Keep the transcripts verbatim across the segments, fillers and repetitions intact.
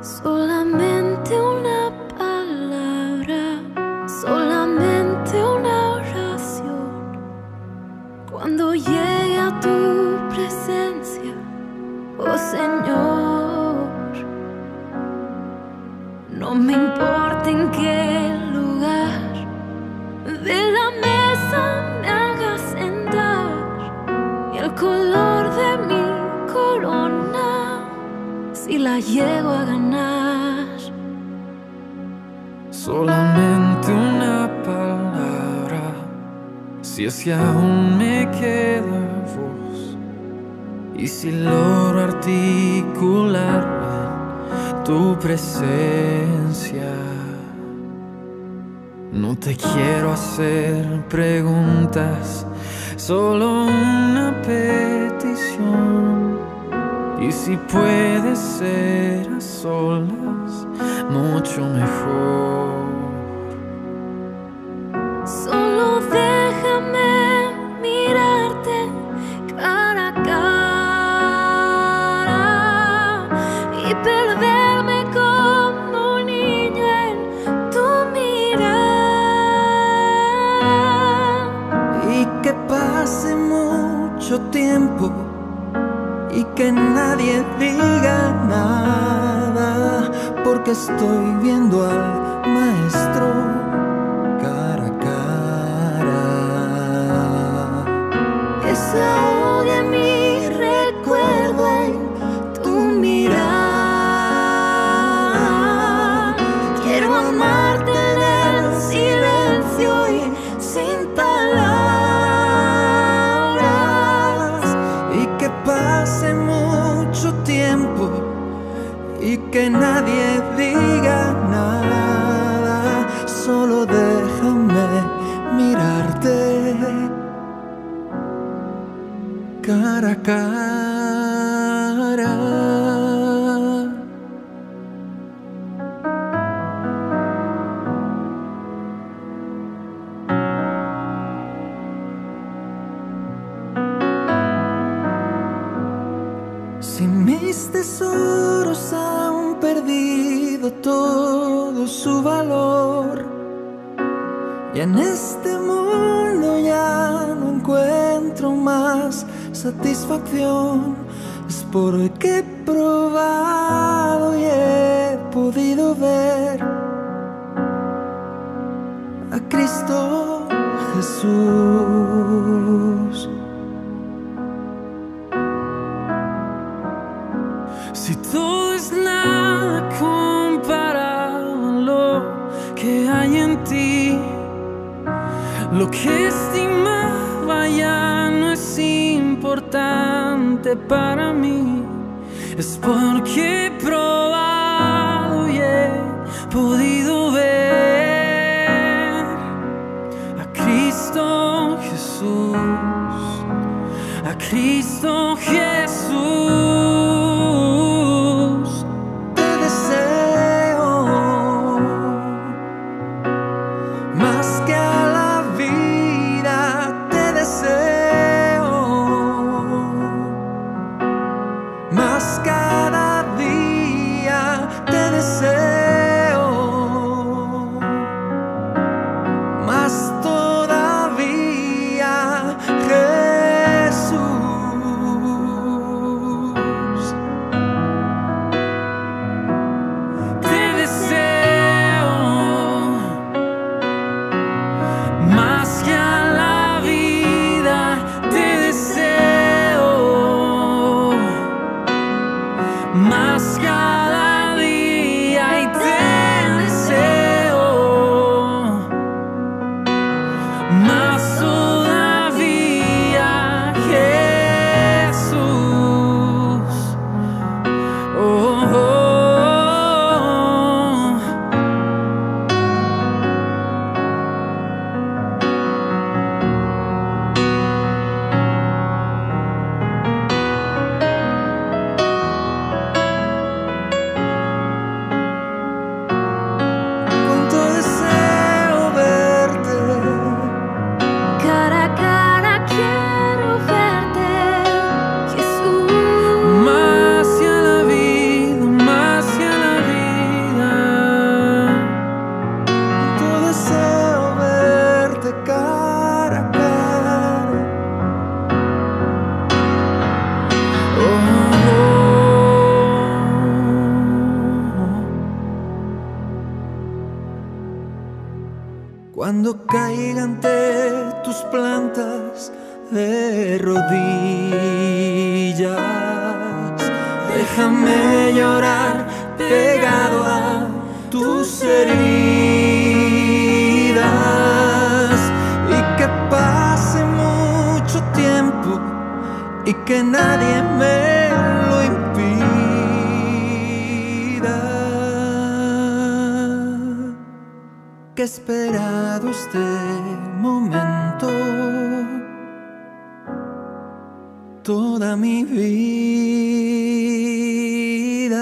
Solamente una palabra, solamente una oración. Cuando llegue a tu presencia, oh Señor, no me importa en qué lugar de la mesa me hagas sentar, y el color de mi corona, si la llego a ganar. Solamente una palabra, si es que aún me queda voz, y si logro articularme en tu presencia. No te quiero hacer preguntas, solo una petición. Y si puede ser a solas, mucho mejor. Solo déjame mirarte cara a cara y perderme como un niño en tu mirada. Y que pase mucho tiempo y que nadie diga nada, porque estoy viendo al Maestro cara a cara. Desahogue mi recuerdo en tu mirada. Quiero amarte en el silencio y sin palabras. Y que pase mucho tiempo y que nadie diga nada, solo déjame mirarte cara a cara. Si mis tesoros han perdido todo su valor y en este mundo ya no encuentro más satisfacción, es porque he probado y he podido ver a Cristo Jesús. Si todo es nada comparado a lo que hay en ti, lo que estimaba ya no es importante para mí. Es porque he probado y he podido ver a Cristo Jesús, a Cristo Jesús. Más cada día. cuando caiga ante tus plantas de rodillas. Déjame llorar pegado a tus heridas y que pase mucho tiempo y que nadie me lo impida. Que he esperado este momento toda mi vida.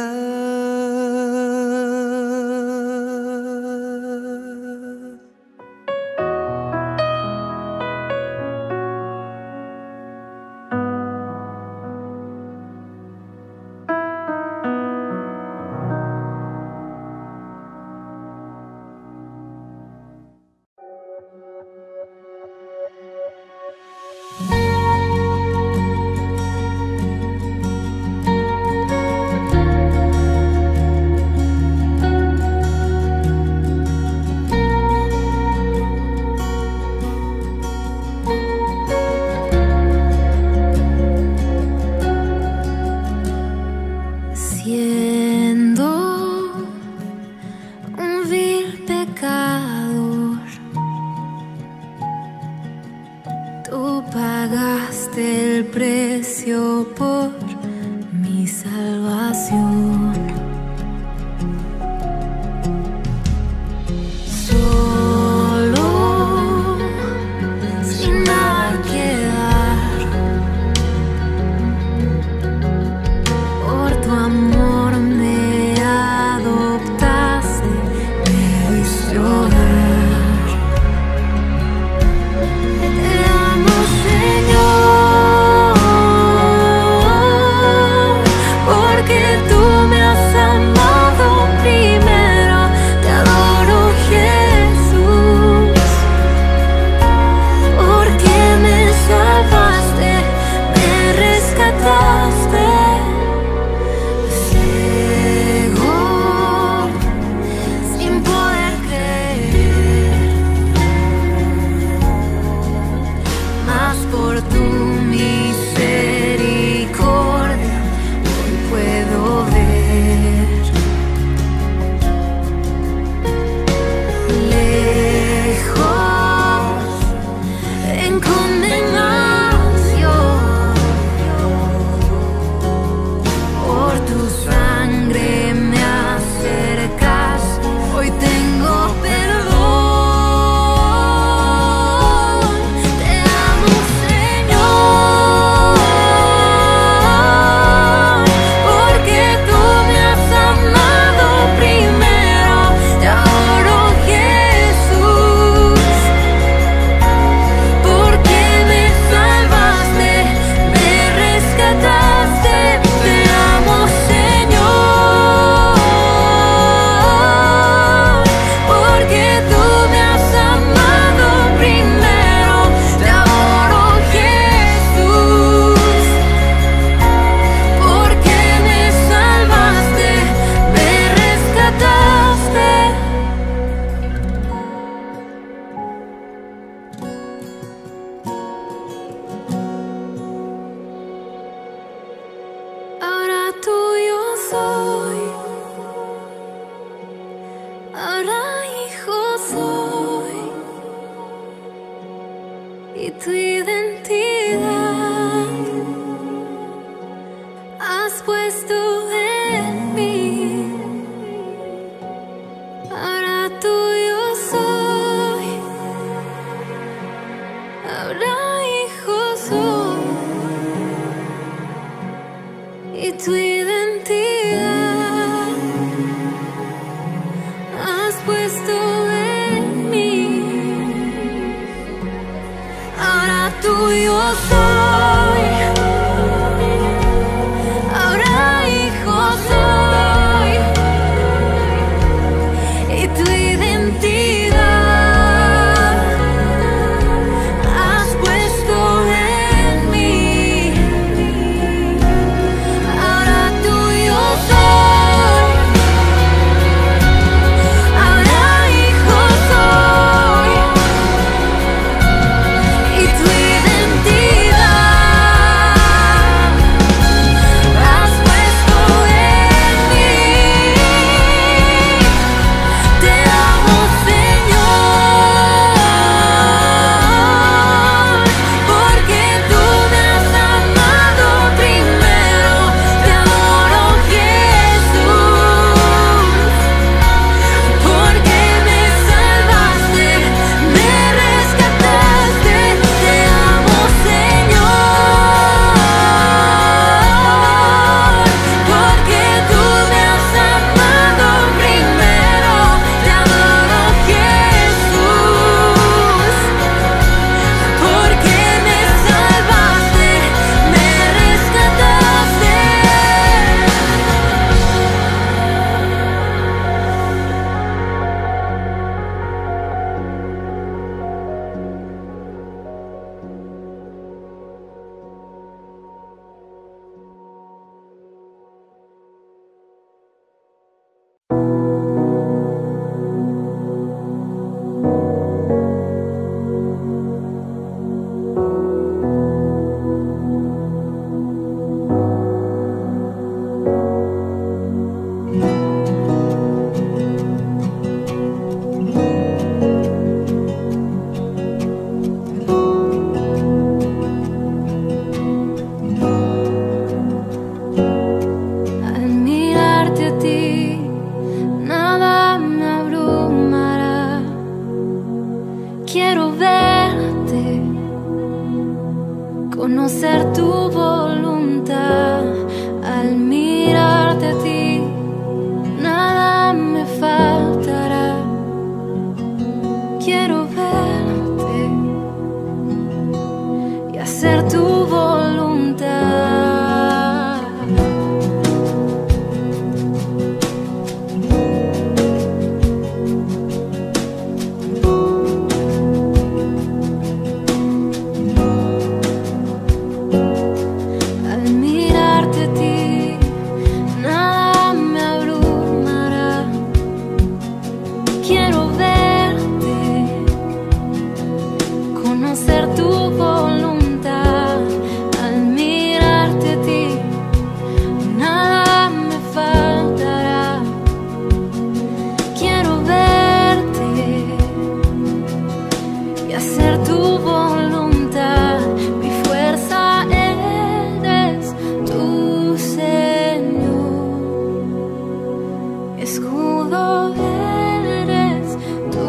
escudo eres tú,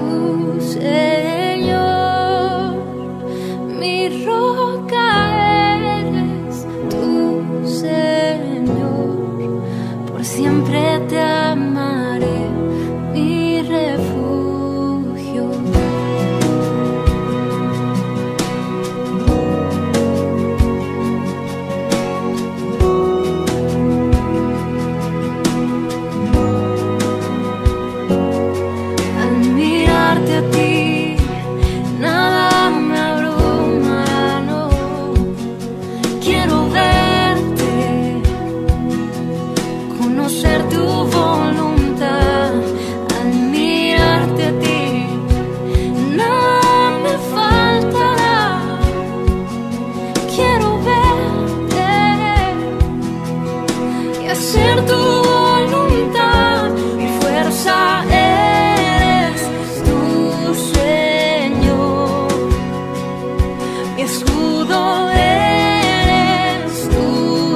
Señor, mi roca eres tú, Señor, por siempre te amaré, mi refugio. A ti, nada me abruma, no. Quiero verte, conocer tu voluntad. Al mirarte a ti, nada me faltará. Quiero verte y hacer tu voluntad. Mi fuerza es escudo eres tú,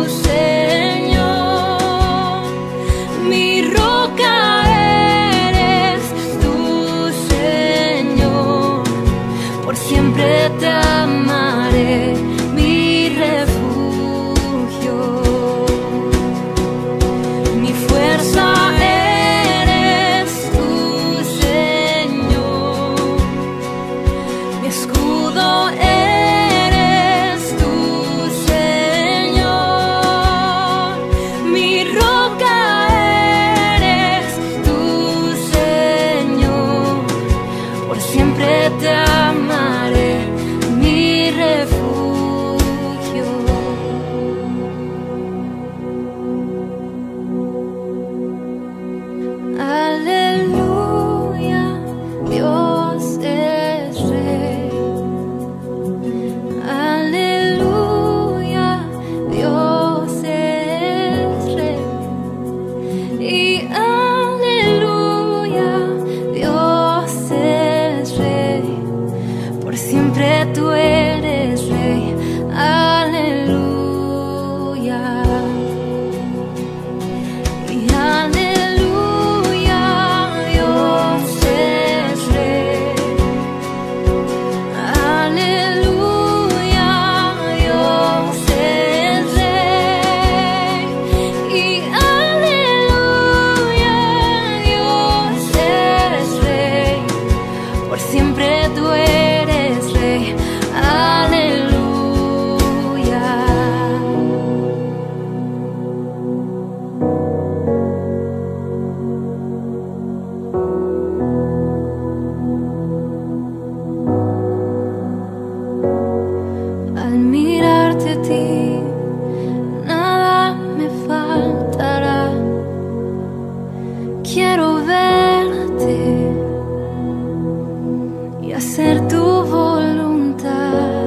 Señor, mi roca eres tú, Señor, por siempre te amaré, mi refugio, mi fuerza eres tú, Señor, mi escudo eres te amaré, mi refugio. Aleluya, Dios es rey. Aleluya, Dios es rey. Y aleluya, Dios es rey. Por siempre tú eres rey, aleluya. Y aleluya, Dios es rey. Aleluya, Dios es rey. Y aleluya, Dios es rey. Por siempre tú eres rey, aleluya. Al mirarte a ti, nada me faltará. Quiero verte y hacer tu voluntad.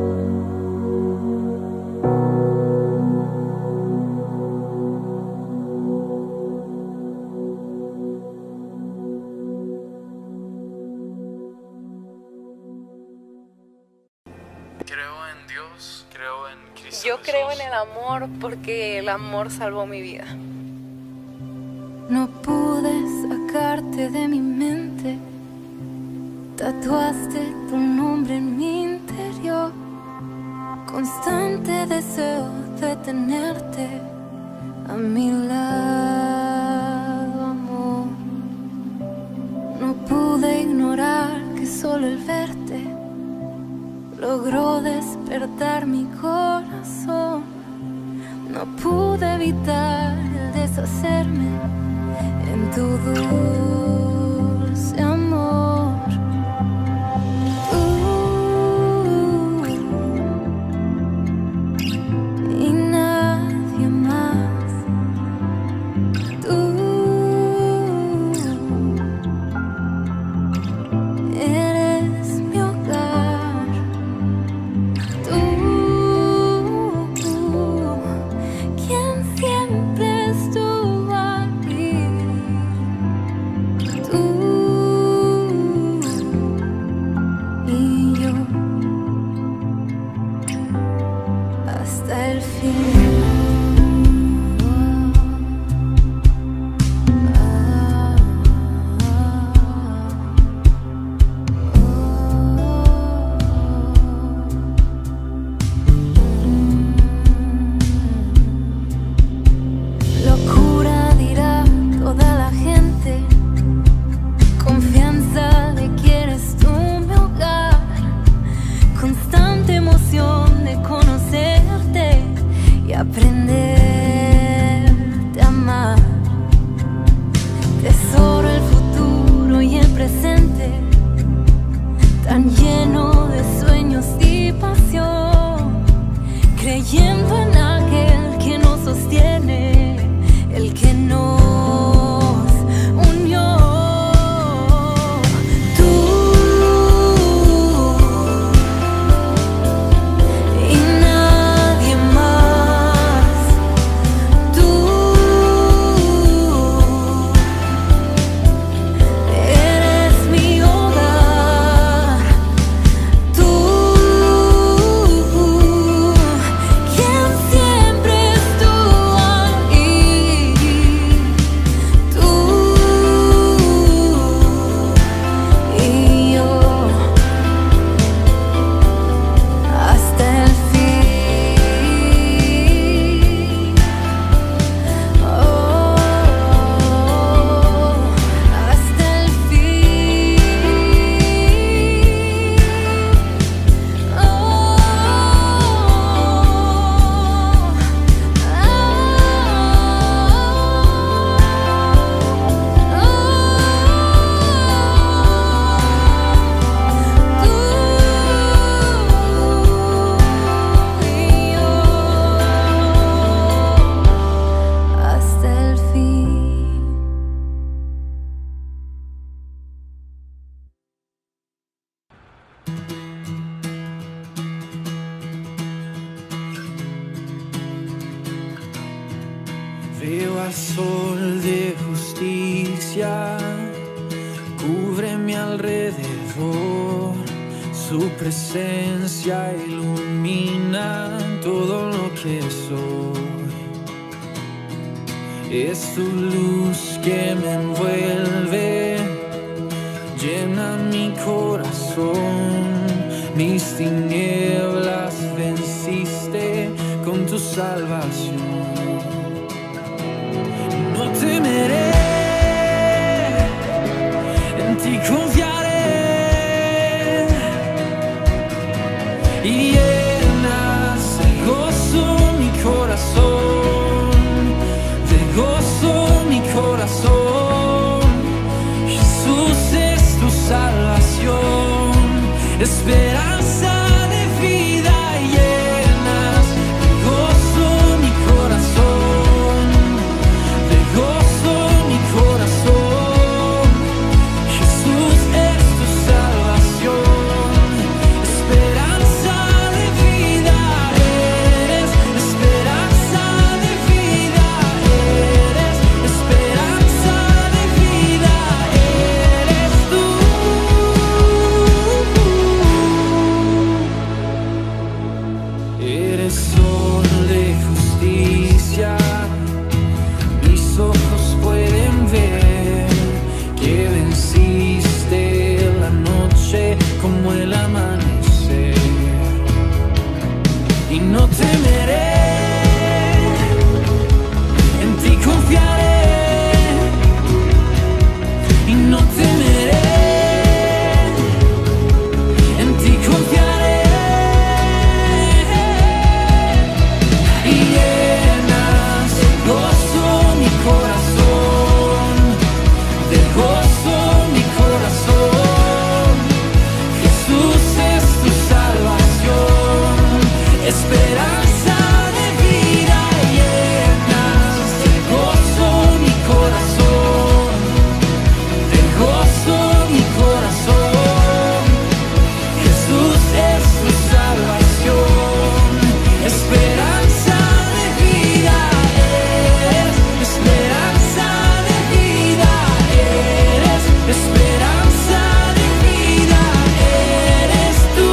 Creo en Dios, creo en Cristo. Yo creo en el amor porque el amor salvó mi vida. No pude sacarte de mi mente, tatuaste tu nombre en mi interior. Constante deseo de tenerte a mi lado, amor. No pude ignorar que solo el verte logró despertar mi corazón. No pude evitar el deshacerme en tu dulce amor. Tú y nadie más. Tú eres mi hogar. Tú, quien siempre estuvo ahí. Tesoro el futuro y el presente, tan lleno de sueños y pasión, creyendo en aquel que nos sostiene, el que nos unió. Tú y nadie más. Tú eres mi hogar. Tú, quien siempre estuvo ahí. Tú y yo hasta el fin. Oh, hasta el fin. Oh, tú y yo hasta el fin. Veo al sol de justicia, cubre mi alrededor, su presencia ilumina todo lo que soy. Es tu luz que me envuelve, llena mi corazón, mis tinieblas venciste con tu salvación. No temeré, en ti confiaré y llenas de gozo mi corazón, de gozo mi corazón. Jesús es tu salvación, esperanza de vida, llenas de gozo mi corazón, de gozo mi corazón. Jesús es tu salvación, esperanza de vida eres, esperanza de vida eres, esperanza de vida eres tú. Eres sol de justicia, mis ojos pueden ver que venciste la noche como el amanecer. Y no temeré, en ti confiaré. Y no temeré, en ti confiaré. Y llenas de gozo mi corazón, de gozo mi corazón. Jesús es tu salvación, esperanza de vida, llenas de gozo mi corazón, de gozo mi corazón. Jesús es tu salvación, esperanza de vida eres, esperanza de vida eres, esperanza de vida eres tú.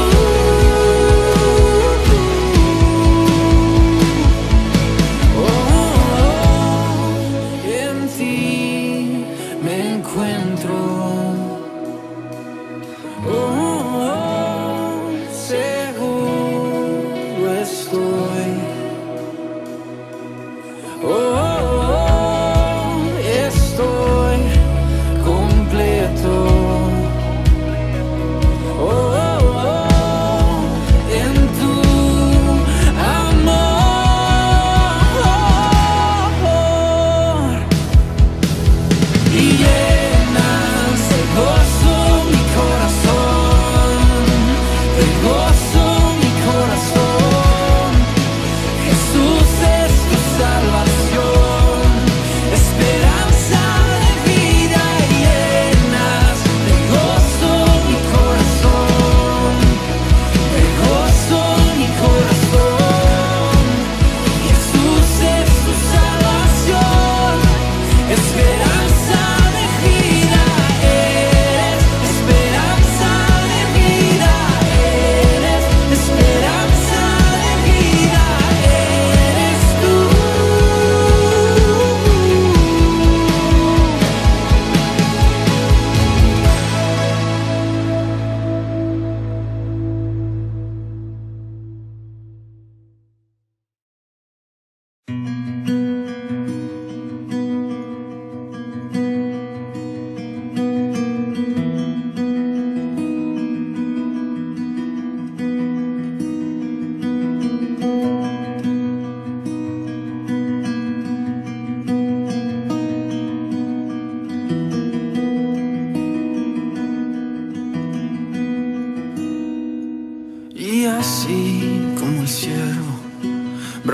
Oh, en ti me encuentro. Oh, seguro estoy. Oh, estoy completo. Oh, en tu amor. Y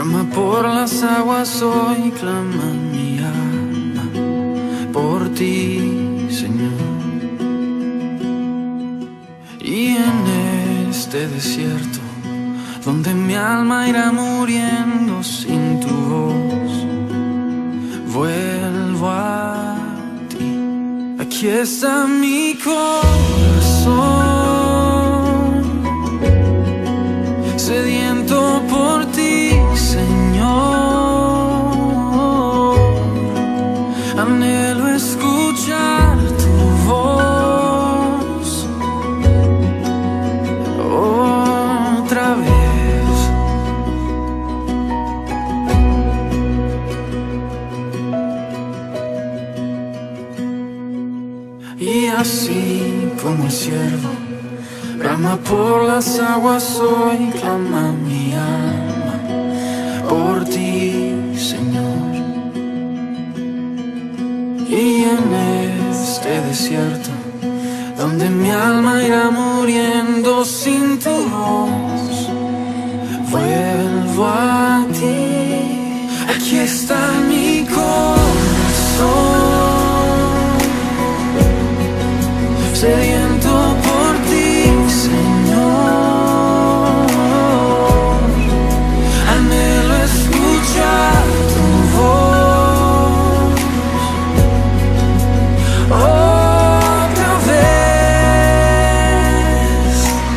Brama por las aguas hoy, clama mi alma por ti, Señor. Y en este desierto, donde mi alma irá muriendo sin tu voz, vuelvo a ti. Aquí está mi corazón, sediento por ti, Señor. Anhelo escuchar tu voz otra vez. Y así como el siervo brama por las aguas, hoy clama mi alma por ti, Señor. Y en este desierto, donde mi alma irá muriendo sin tu voz, vuelvo a ti. Aquí está mi corazón, sediento por ti, Señor. Anhelo escuchar tu voz otra vez.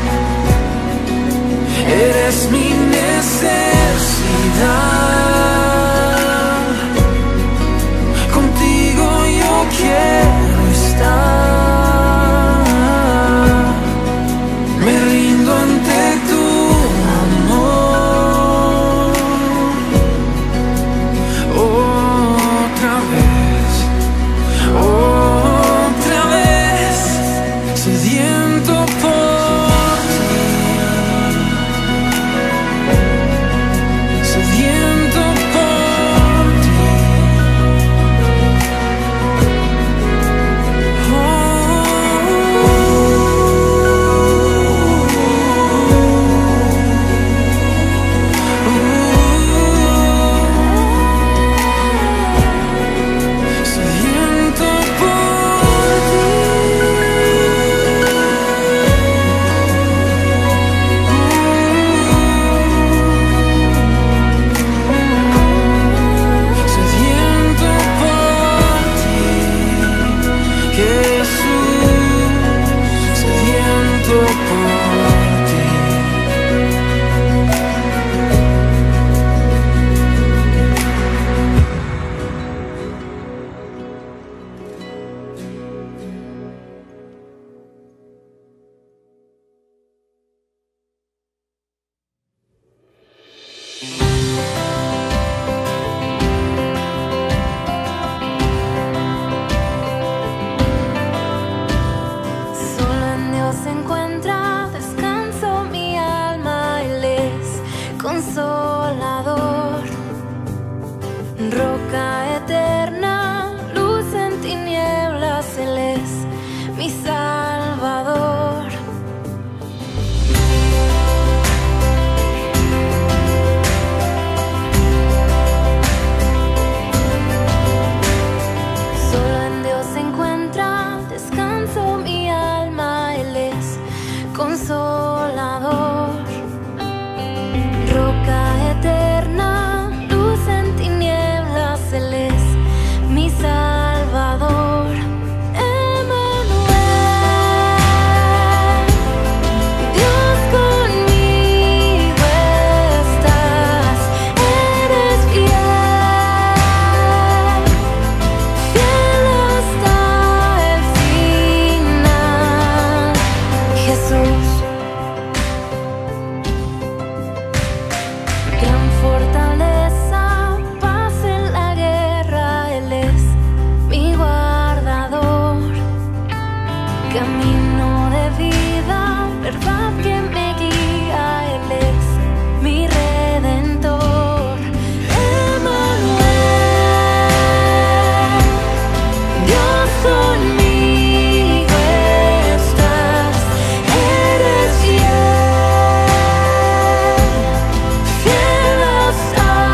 Eres mi necesidad, contigo yo quiero estar. Me rindo ante tu amor otra vez, otra vez, sediento por ti, sediento por ti. Sediento por ti. Sediento por ti, Jesús, sediento por ti. Solo en Dios se encuentra descanso mi alma, Él es consolador, roca eterna, luz en tinieblas, Él es mi Salvador. Solo en Dios se encuentra descanso mi alma, Él es consolador, roca eterna, luz en tinieblas, Él es mi Salvador. Emmanuel, Dios conmigo estás, eres fiel, fiel hasta el final. Jesús, gran fortaleza, paz en la guerra, Él es mi guardador, camino de vida, verdad que me guía, Él es mi redentor. Emmanuel, Dios conmigo estás, eres fiel, fiel hasta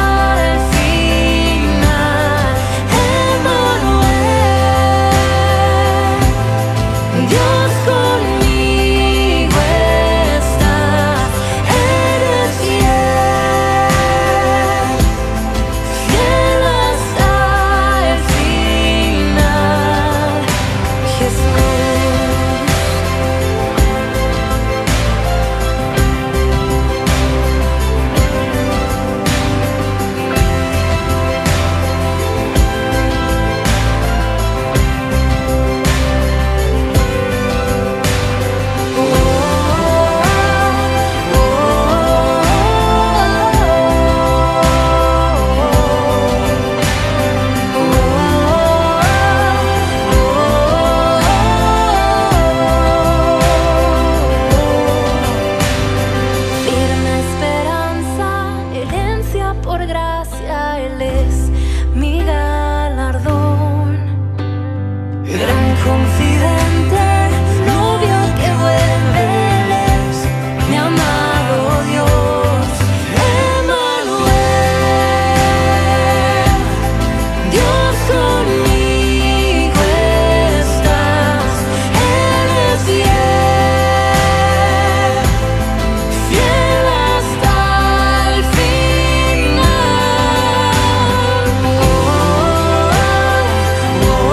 gran confidente, novio que vuelves, mi amado Dios, Emmanuel, Dios conmigo estás, eres fiel, fiel hasta el final. Oh, oh, oh,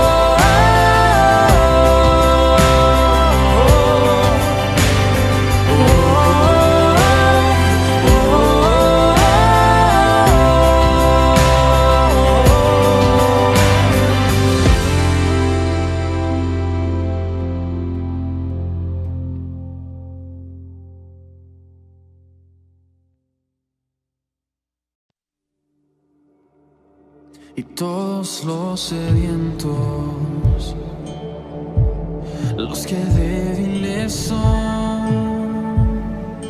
Y todos los sedientos, los que débiles son,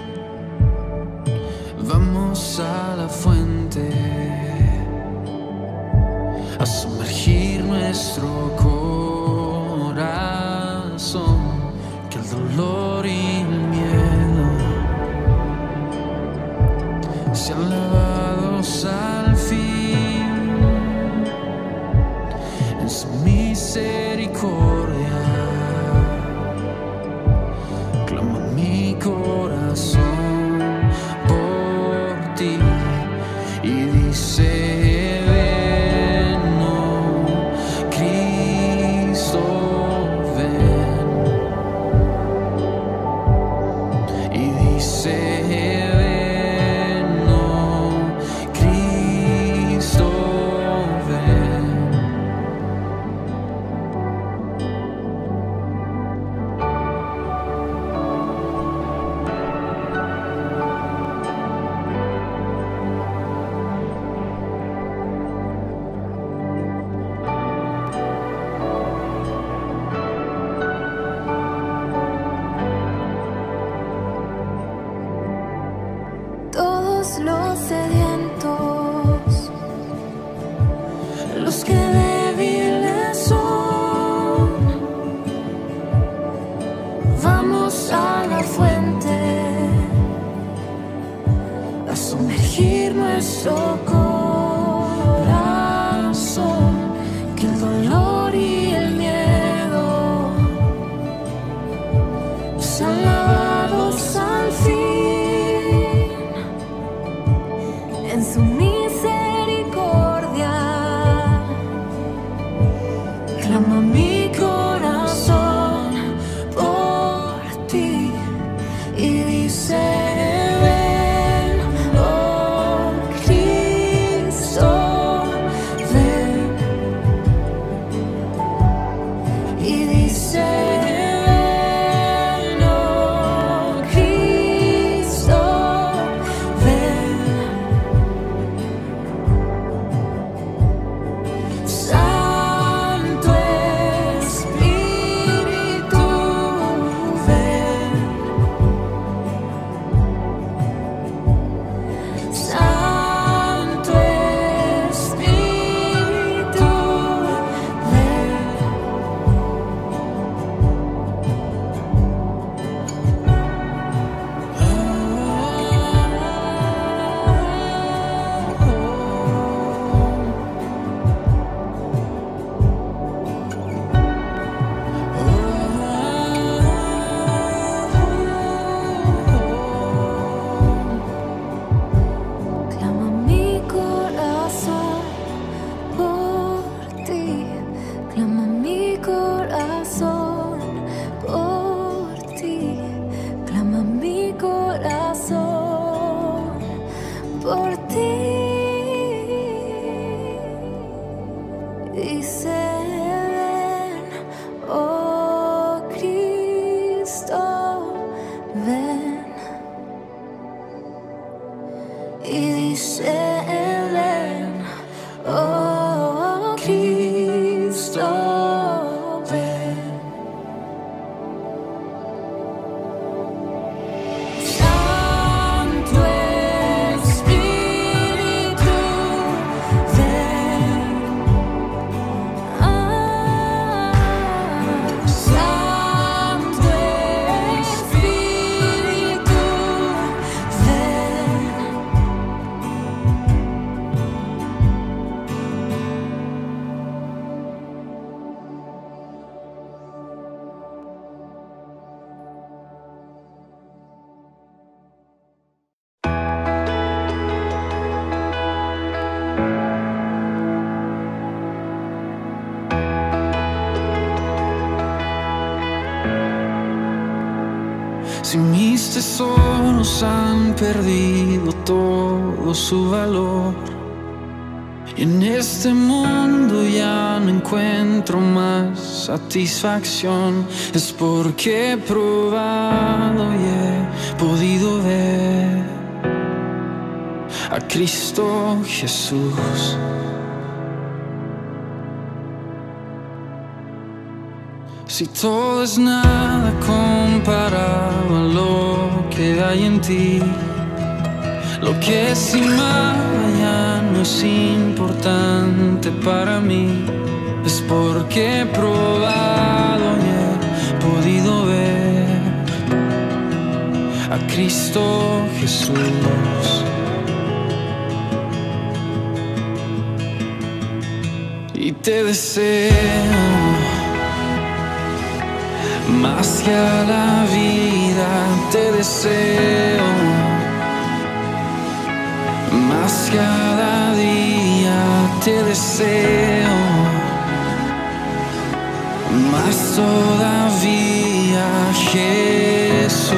vamos a la fuente a sumergir nuestro corazón, que el dolor y el miedo sean lavados al fin en su misericordia. Clama mi corazón por ti y dice: ven, oh Cristo, ven. Y dice: ven, oh Cristo, ven. todos los sedientos, los que débiles son, vamos a la fuente a sumergir nuestro corazón, que el dolor y el miedo sean lavados al fin en su misericordia. Clama mi corazón por ti y dice: ven, oh Cristo, ven. Y dice: ven, oh Cristo, ven. Santo Si mis tesoros han perdido todo su valor y en este mundo ya no encuentro más satisfacción, es porque he probado y he podido ver a Cristo Jesús. Si todo es nada comparado a lo que hay en ti, lo que es y ya no es importante para mí, es porque he probado y he podido ver a Cristo Jesús. Y te deseo más que a la vida, te deseo más cada día, te deseo más todavía, Jesús.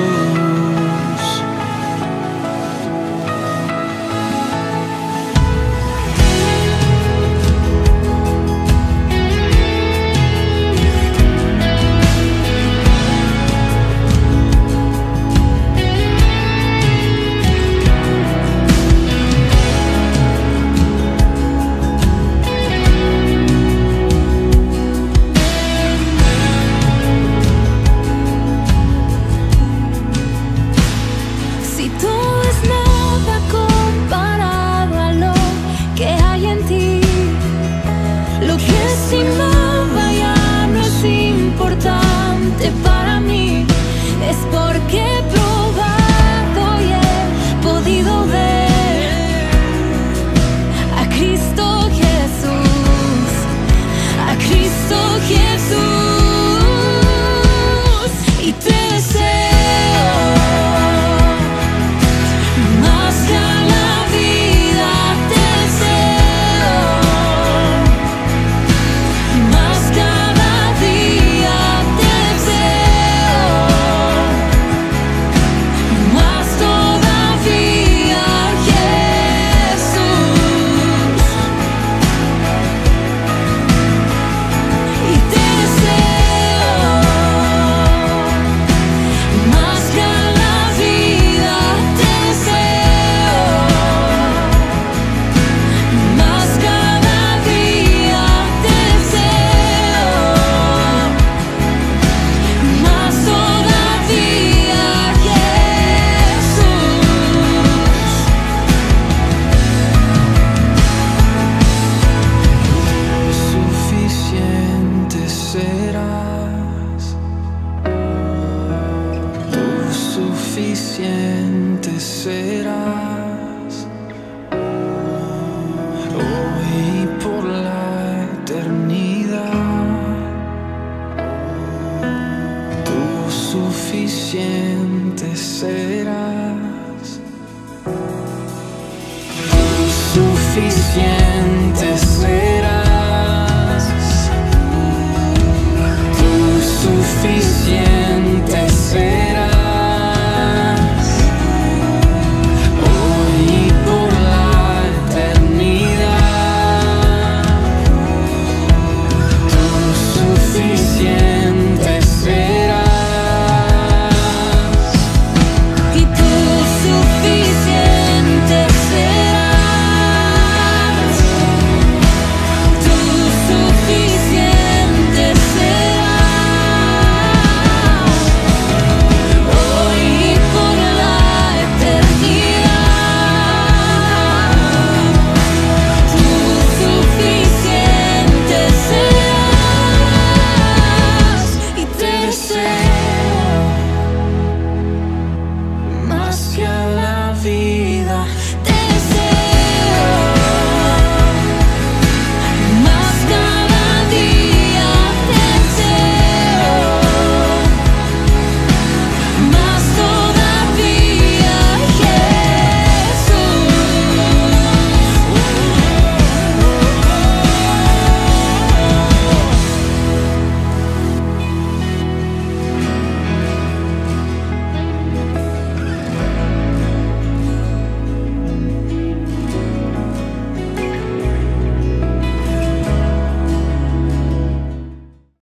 Suficiente serás hoy por la eternidad. Tú suficiente serás. Tú suficiente serás. Tú suficiente.